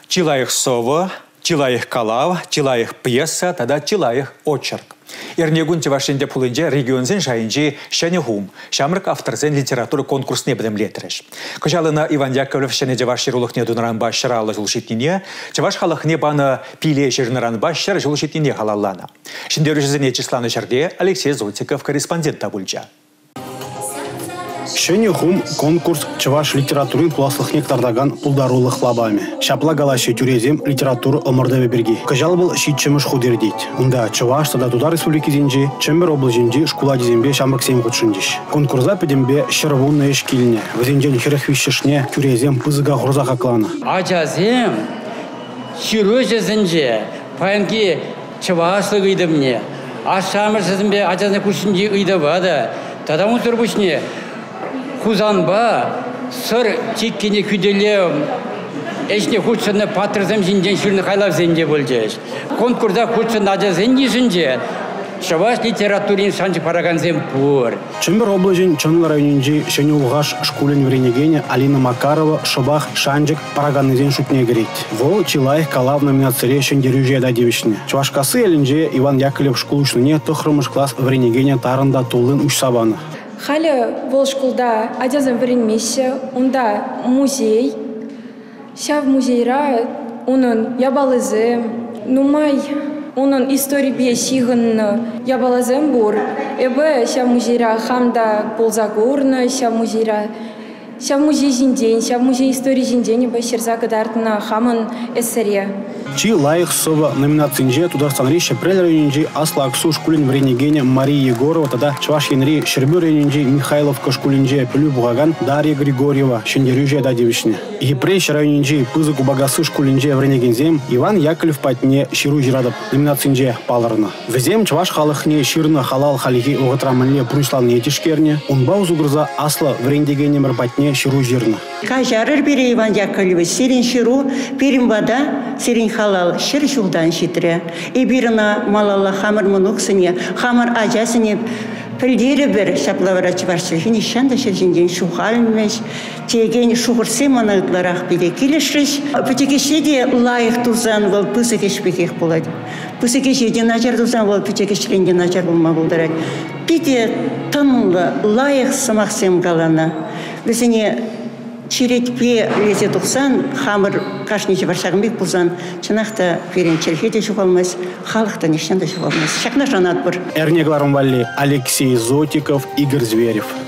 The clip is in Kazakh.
Чилаих сова, чилаих калав, чилаих пьеса, тогда чилаих очерк. Ирнегун тевашинде пулынде регионзен жайынжи шәнегум, шамрык авторзен литература конкурсне білім летреш. Кыжалына Иван Яковлев шәне деваш шерулықне дунаран башшыралы жылшитнине, теваш халықне баны пиле жерныран башшыр жылшитнине халаллана. Шиндерушізіне числаны жерде Алексей Зотиков корреспондент табульча. Шәнегум конкурс чаваш литературын пласлых нектардаган пулдарулых лабами. Шапла галаши тюрезем литературу омырдаве берги. Кыжал был шитчемыш худердить. Унда чаваш тада туда республики зинжи, чембер облажинжи шкула дизембе шамрак сем худшиндиш. Конкурса педембе шервунная шкильня. Вазинжен херехвищешне тюрезем пызыга хурзаха клана. Ажазем хирожа зинже паянки чавашлы гыйды мне. А шамр сізімбе ажазне кушинжи гыйды вады. Тада мусурбушне Хузанба, сыр тиккене күделем, эшне худшыны патрызым жинжен шүрні қайлав зенде болжеш. Конкурда худшыны ажа зенде жинже, шаваш литературин шанчы параган зем пур. Чембер облажин чонлы районинжи шәне улғаш шкулен вренегене Алина Макарова шабах шанчык параган зен шутне греть. Вол чилаих калав номинацире шендерюже дадевишне. Чувашкасы елінже Иван Яковлев шкулушныне тұхрымыш класс вренегене тарында тулын үш сабаны. Халі бұл шкулда адязым вірінмесе, онда музей. Ся в музейра оның ябалызы, нумай оның история бе сиғын ябалызым бұр. Эбі ся музейра хамда болзагурны, ся музей зинден, ся музей истории зинден, эбі серза кадартына хамын эсере. Чи лайық сова номинацинже Тударстанри Шепрель районинжи Асла Аксу шкулин вренегене Мария Егорова, тогда Чуваш Янри Шербю районинжи Михайловка шкулинже Пелю Бугаган Дарья Григорьева Шендерюже дадевичне. Епрещ районинжи Пызыку Багасы шкулинже вренегензем Иван Яковлев патне Ширу Жирадов номинацинже паларна. Везем Чуваш халыхне ширна халал халихи угатраманле пруншлан етишкерне, унбаузу грыза Асла вренегене мрпатне Ширу Жирна. Кажарыр бере Иван Яковлев серин Ширу перимбада серин халал шыр жулдан шитре. Эбирина малала хамыр мұнықсыне, хамыр ажасыне пілдері бір шаплавыра чываршылхыне шанда шыржінден шухалмеш, теген шухырсе манағытларақ біле келешреш. Пүтекешеде лайық тузан бол пысыкешпекек болады. Пысыкешеде начар тузан бол пүтекешленде начар болма болдырай. Пиде тынлы лайық сымақсем қаланы. Бізіне Чиретпе лезе тұқсан, хамыр қашнече баршағымбек бұлзан, чынақта верен черхеде жүғалмас, халықтан ешнен де жүғалмас. Шақна жанат бұр. Эрнегларым Валли, Алексей Зотиков, Игорь Зверев.